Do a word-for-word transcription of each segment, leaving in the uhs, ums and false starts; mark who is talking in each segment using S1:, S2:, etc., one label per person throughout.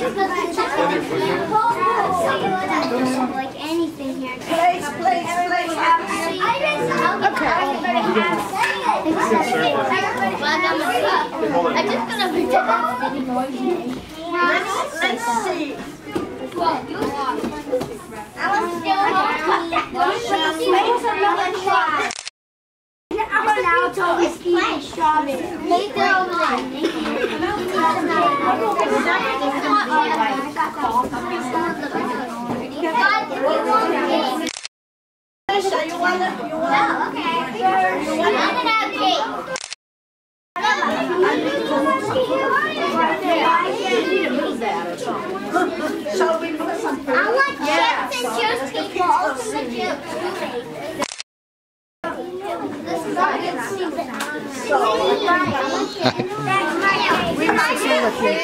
S1: Like anything here.
S2: Place, place, place.
S1: I'm just gonna pretend that's getting noisy.
S2: Let's see.
S1: I want to
S2: Alicia, you want to? You want?
S1: Oh, okay. I'm gonna have cake.
S2: Shall we put some?
S1: I want chips and juice people. Open the juice. This is our good season. We might do the cake.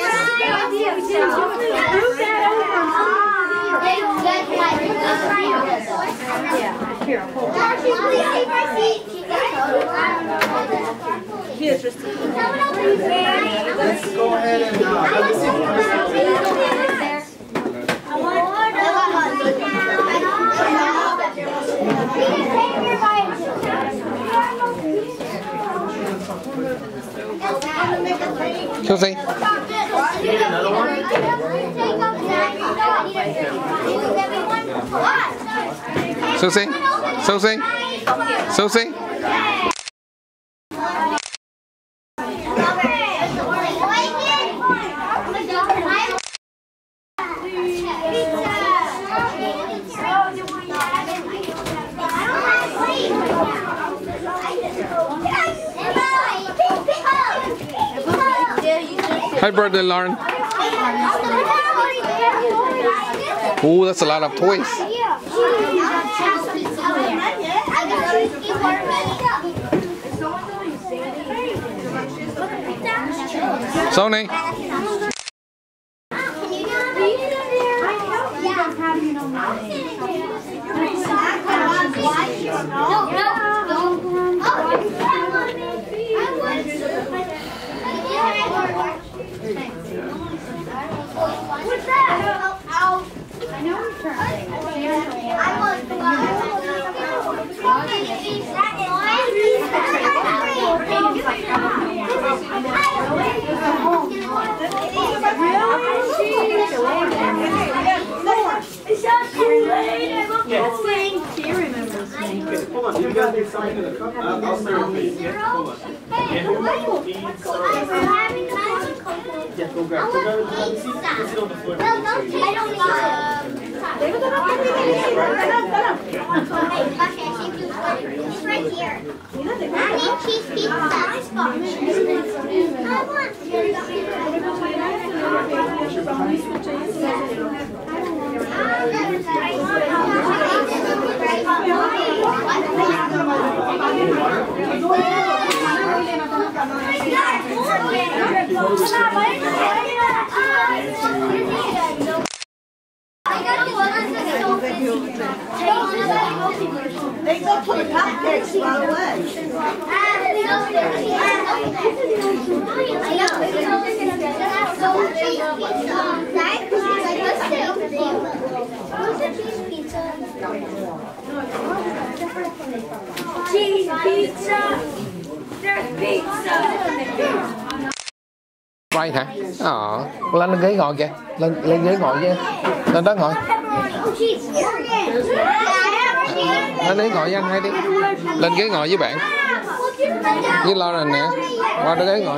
S2: Here, hold on. Here's just.
S3: Let's go ahead and uh, let's see.
S4: Susie. Susie. Susie. Susie. Hi, brother Lauren. Oh, that's a lot of toys. Sony.
S1: What's that? I know we're turning. I want to It's not too late. I love this thing.
S2: He remembers me.
S3: Hold on, you guys need something in the cup? I'll, I'll serve these. Yeah, hold on. Yeah, who needs sorry. Yeah, go grab. Go grab it. Have a seat. Go sit on the floor.
S1: No, don't take. I don't need It's right here. I need cheese pizza. I
S2: They go to the cupcakes right away.
S1: Cheese pizza. There's pizza.
S4: Right hả? Ờ, lên lên ghế ngồi kìa. Lên lên ghế ngồi kìa. Lên đó ngồi. Lên ghế ngồi với anh hai đi. Lên ghế ngồi với bạn. Với Lauren nè. Qua đó ghế ngồi.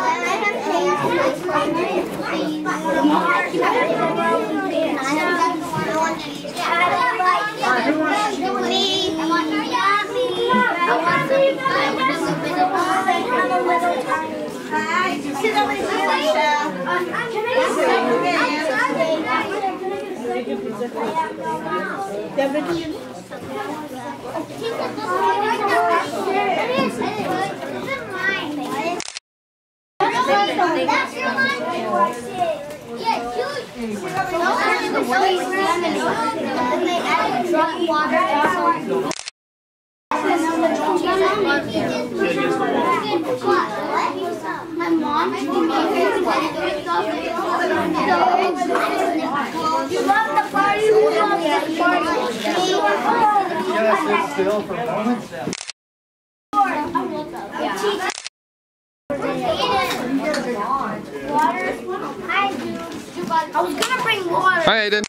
S2: Hi, sit over here, Michelle.
S1: That's your line. Yeah, huge. And they added drop water. My mom made her
S5: Yeah, sit still for a moment.
S1: I was gonna bring water.
S4: Hi Aiden.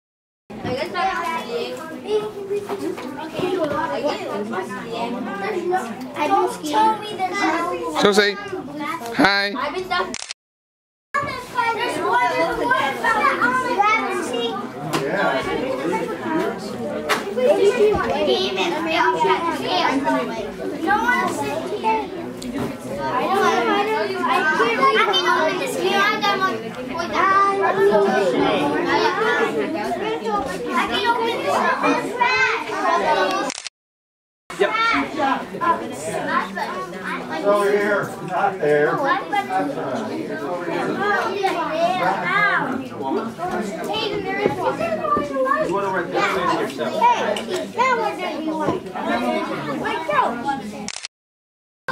S1: I don't tell me there's no.
S4: Susie. Hi.
S1: There's water, there's water fountain on the rabbit seat. No one sit here. I know, I know. I can open this here. I got one. I can open this up.
S3: Yep.
S5: It's over here, not there. That's right.
S3: You want to write that in yourself.
S1: I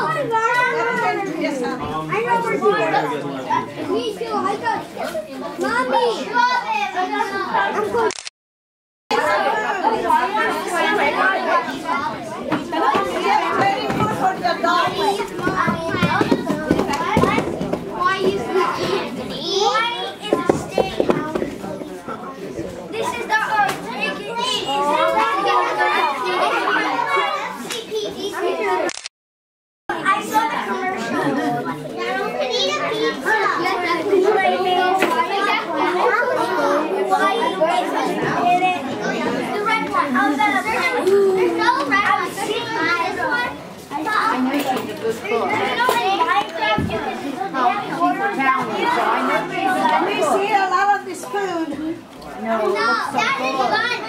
S1: know we're doing it. Me too. I got it. Mommy. I'm going. This is the I saw the commercial. You can eat a pizza. The red one. There's no red one. This one. There's no Minecraft. You can
S2: We see a lot of this food.
S1: No, that is fun.